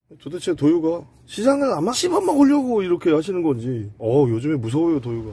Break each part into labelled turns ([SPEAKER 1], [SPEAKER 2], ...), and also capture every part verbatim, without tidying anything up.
[SPEAKER 1] 도대체 도요가 시장을 아마 씹어먹으려고 이렇게 하시는 건지. 어 요즘에 무서워요 도요가.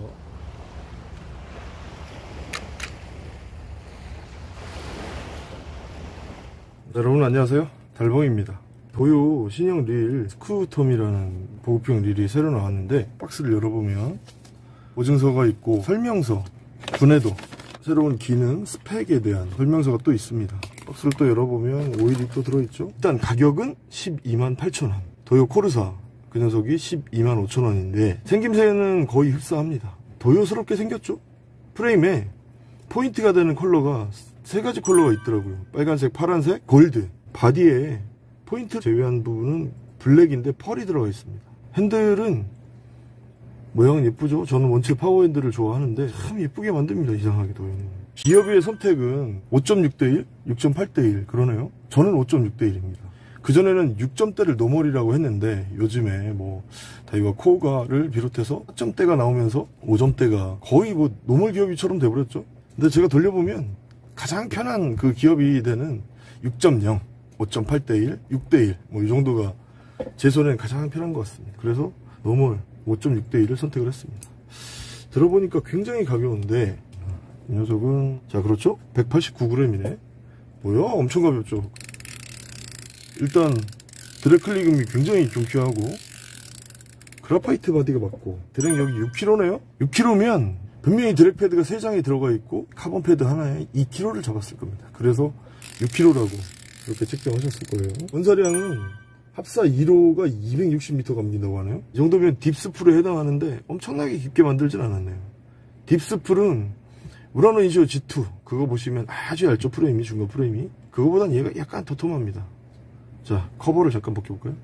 [SPEAKER 1] 자, 여러분 안녕하세요, 달봉입니다. 도요 신형 릴 스쿠텀이라는 보급형 릴이 새로 나왔는데, 박스를 열어보면 보증서가 있고 설명서, 분해도, 새로운 기능, 스펙에 대한 설명서가 또 있습니다. 박스를 또 열어보면 오일이 또 들어있죠. 일단 가격은 십이만 팔천 원. 도요 코르사 그 녀석이 십이만 오천 원인데 생김새는 거의 흡사합니다. 도요스럽게 생겼죠. 프레임에 포인트가 되는 컬러가 세 가지 컬러가 있더라고요. 빨간색, 파란색, 골드. 바디에 포인트 제외한 부분은 블랙인데 펄이 들어가 있습니다. 핸들은 모양은 예쁘죠. 저는 원칠 파워 핸들을 좋아하는데 참 예쁘게 만듭니다. 이상하게 도요는. 기어비의 선택은 오 점 육 대 일, 육 점 팔 대 일 그러네요. 저는 오 점 육 대 일입니다. 그전에는 육 점대를 노멀이라고 했는데 요즘에 뭐 다이와 코가를 비롯해서 사 점대가 나오면서 오 점대가 거의 뭐 노멀 기어비처럼 돼버렸죠. 근데 제가 돌려보면 가장 편한 그 기어비대는 육 점 영, 오 점 팔 대 일, 육 대 일 뭐 이 정도가 제 손에는 가장 편한 것 같습니다. 그래서 노멀 오 점 육 대 일을 선택을 했습니다. 들어보니까 굉장히 가벼운데 이 녀석은 자 그렇죠? 백팔십구 그램이네. 뭐야? 엄청 가볍죠. 일단 드랙 클릭음이 굉장히 경쾌하고 그라파이트 바디가 맞고 드랙 여기 육 킬로그램네요. 육 킬로그램면 분명히 드랙 패드가 세 장이 들어가 있고 카본 패드 하나에 이 킬로그램를 잡았을 겁니다. 그래서 육 킬로그램라고 이렇게 책정하셨을 거예요. 원사량은 합사 일 호가 이백육십 미터 감긴다고 하네요. 이 정도면 딥스풀에 해당하는데 엄청나게 깊게 만들진 않았네요. 딥스풀은 우라노 인시오 지 투 그거 보시면 아주 얇죠. 프레임이, 중간 프레임이. 그거보단 얘가 약간 도톰합니다. 자, 커버를 잠깐 벗겨볼까요?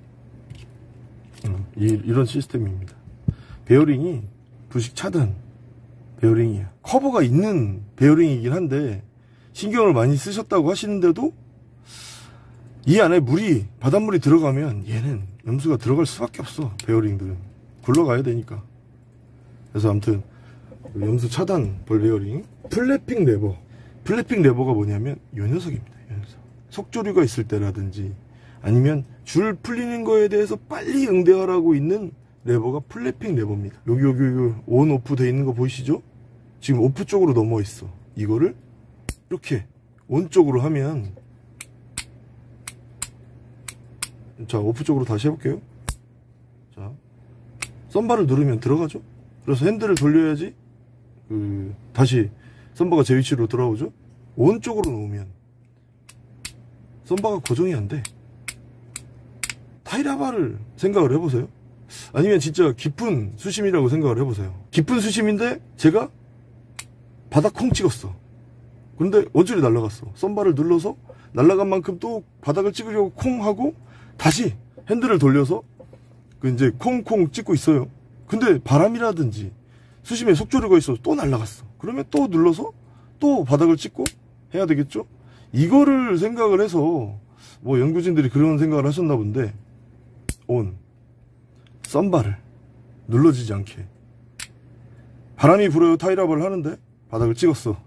[SPEAKER 1] 음, 이, 이런 시스템입니다. 베어링이 부식 차단 베어링이야. 커버가 있는 베어링이긴 한데 신경을 많이 쓰셨다고 하시는데도 이 안에 물이, 바닷물이 들어가면 얘는 염수가 들어갈 수밖에 없어. 베어링들은 굴러가야 되니까. 그래서 아무튼 염수 차단 볼 베어링. 플래핑 레버. 플래핑 레버가 뭐냐면 이 녀석입니다. 이 녀석. 속조류가 있을 때라든지 아니면 줄 풀리는 거에 대해서 빨리 응대하라고 있는 레버가 플래핑 레버입니다. 여기 여기 여기 온 오프 돼 있는 거 보이시죠? 지금 오프 쪽으로 넘어 있어. 이거를 이렇게 온 쪽으로 하면, 자 오프 쪽으로 다시 해볼게요. 자 썬바를 누르면 들어가죠. 그래서 핸들을 돌려야지 그 다시 썬바가 제 위치로 돌아오죠. 온 쪽으로 놓으면 썬바가 고정이 안 돼. 타이라바를 생각을 해보세요. 아니면 진짜 깊은 수심이라고 생각을 해보세요. 깊은 수심인데 제가 바닥 콩 찍었어. 근데 원줄이 날아갔어. 썬바를 눌러서 날아간 만큼 또 바닥을 찍으려고 콩 하고 다시 핸들을 돌려서 그 이제 콩콩 찍고 있어요. 근데 바람이라든지 수심에 속조류가 있어서 또 날아갔어. 그러면 또 눌러서 또 바닥을 찍고 해야 되겠죠? 이거를 생각을 해서 뭐 연구진들이 그런 생각을 하셨나 본데, 온 썬바를 눌러지지 않게 바람이 불어요. 타이랍을 하는데 바닥을 찍었어.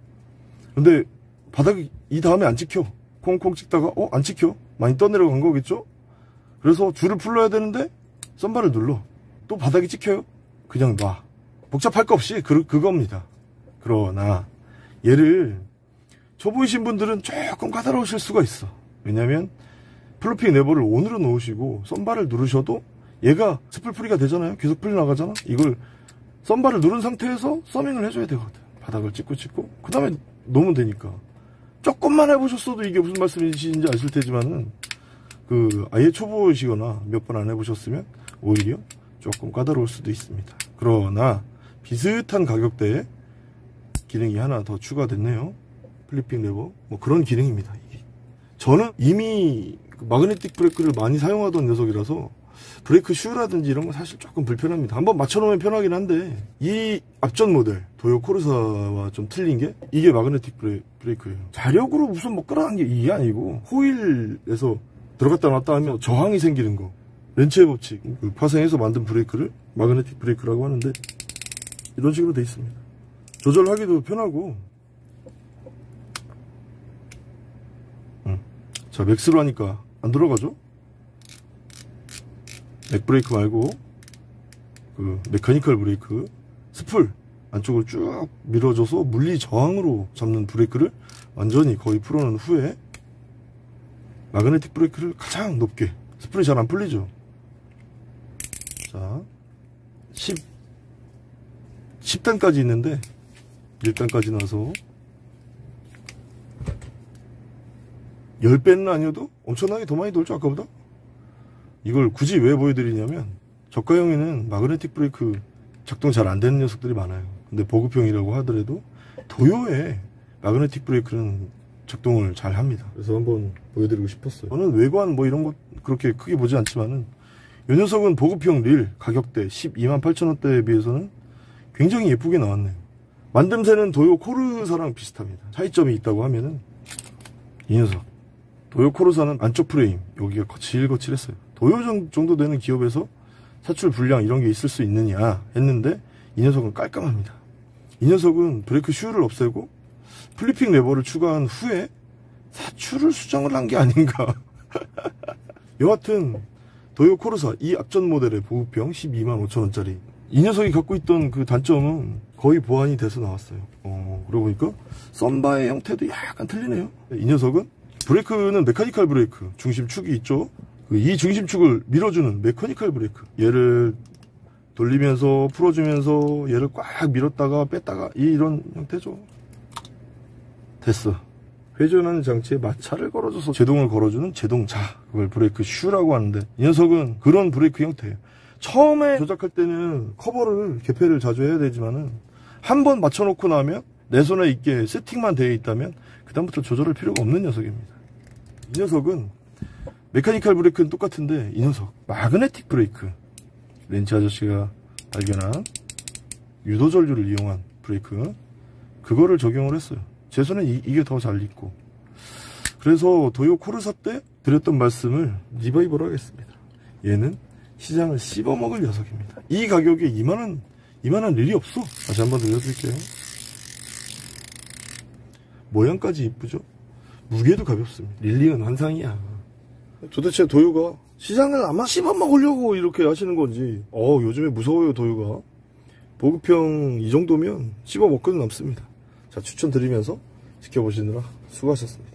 [SPEAKER 1] 근데 바닥이 이 다음에 안 찍혀. 콩콩 찍다가 어? 안 찍혀. 많이 떠내려간 거겠죠? 그래서 줄을 풀러야 되는데 썬바를 눌러. 또 바닥이 찍혀요. 그냥 놔. 복잡할 거 없이 그, 그겁니다. 그러나 얘를 초보이신 분들은 조금 까다로우실 수가 있어. 왜냐면 플로핑 레버를 온으로 놓으시고 썬바를 누르셔도 얘가 스플프리가 되잖아요. 계속 풀려 나가잖아. 이걸 썬바를 누른 상태에서 서밍을 해줘야 되거든. 바닥을 찍고 찍고 그 다음에 놓으면 되니까. 조금만 해보셨어도 이게 무슨 말씀이신지 아실 테지만은 그 아예 초보이시거나 몇 번 안 해보셨으면 오히려 조금 까다로울 수도 있습니다. 그러나 비슷한 가격대에 기능이 하나 더 추가됐네요. 플리핑 레버 뭐 그런 기능입니다. 이게. 저는 이미 마그네틱 브레이크를 많이 사용하던 녀석이라서 브레이크 슈라든지 이런 거 사실 조금 불편합니다. 한번 맞춰놓으면 편하긴 한데 이 앞전 모델 도요 코르사와 좀 틀린 게 이게 마그네틱 브레, 브레이크예요. 자력으로 무슨 뭐 끌어간 게 이게 아니고 호일에서 들어갔다 놨다 하면 저항이 생기는 거. 렌츠의 법칙, 그 파생해서 만든 브레이크를 마그네틱 브레이크라고 하는데 이런 식으로 돼 있습니다. 조절하기도 편하고. 음. 자 맥스로 하니까 안 들어가죠? 맥브레이크 말고 그 메카니컬 브레이크 스풀 안쪽을 쭉 밀어줘서 물리 저항으로 잡는 브레이크를 완전히 거의 풀어놓은 후에 마그네틱 브레이크를 가장 높게, 스풀이 잘 안 풀리죠. 자, 십, 십 단까지 있는데 일 단까지 나서 십 배는 아니어도 엄청나게 더 많이 돌죠, 아까보다. 이걸 굳이 왜 보여드리냐면 저가형에는 마그네틱 브레이크 작동 잘 안 되는 녀석들이 많아요. 근데 보급형이라고 하더라도 도요에 마그네틱 브레이크는 작동을 잘 합니다. 그래서 한번 보여드리고 싶었어요. 저는 외관 뭐 이런 것 그렇게 크게 보지 않지만은 이 녀석은 보급형 릴 가격대 십이만 팔천 원대에 비해서는 굉장히 예쁘게 나왔네요. 만듦새는 도요 코르사랑 비슷합니다. 차이점이 있다고 하면은 이 녀석 도요 코르사는 안쪽 프레임 여기가 거칠거칠했어요. 도요 정도 되는 기업에서 사출 불량 이런 게 있을 수 있느냐 했는데 이 녀석은 깔끔합니다. 이 녀석은 브레이크 슈를 없애고 플리핑 레버를 추가한 후에 사출을 수정을 한 게 아닌가. 여하튼 도요 코르사 이 앞전 모델의 보급형 십이만 오천 원짜리 이 녀석이 갖고 있던 그 단점은 거의 보완이 돼서 나왔어요. 어, 그러고 보니까 썬바의 형태도 약간 틀리네요. 이 녀석은 브레이크는 메카니컬 브레이크 중심축이 있죠. 이 중심축을 밀어주는 메커니컬 브레이크, 얘를 돌리면서 풀어주면서 얘를 꽉 밀었다가 뺐다가 이런 형태죠. 됐어. 회전하는 장치에 마찰을 걸어줘서 제동을 걸어주는 제동자, 그걸 브레이크 슈라고 하는데 이 녀석은 그런 브레이크 형태예요. 처음에 조작할 때는 커버를 개폐를 자주 해야 되지만은 한 번 맞춰놓고 나면 내 손에 있게 세팅만 되어 있다면 그 다음부터 조절할 필요가 없는 녀석입니다. 이 녀석은 메카니컬 브레이크는 똑같은데 이 녀석 마그네틱 브레이크, 렌치 아저씨가 발견한 유도전류를 이용한 브레이크, 그거를 적용을 했어요. 제 손에 이, 이게 더 잘 있고. 그래서 도요 코르사 때 드렸던 말씀을 리바이벌 하겠습니다. 얘는 시장을 씹어먹을 녀석입니다. 이 가격에 이만한 이만한 릴이 없어. 다시 한번 들려드릴게요. 모양까지 이쁘죠? 무게도 가볍습니다. 릴리는 환상이야. 도대체 도요가 시장을 아마 씹어먹으려고 이렇게 하시는 건지, 어 요즘에 무서워요. 도요가 보급형 이 정도면 씹어먹고는 남습니다. 자, 추천드리면서 지켜보시느라 수고하셨습니다.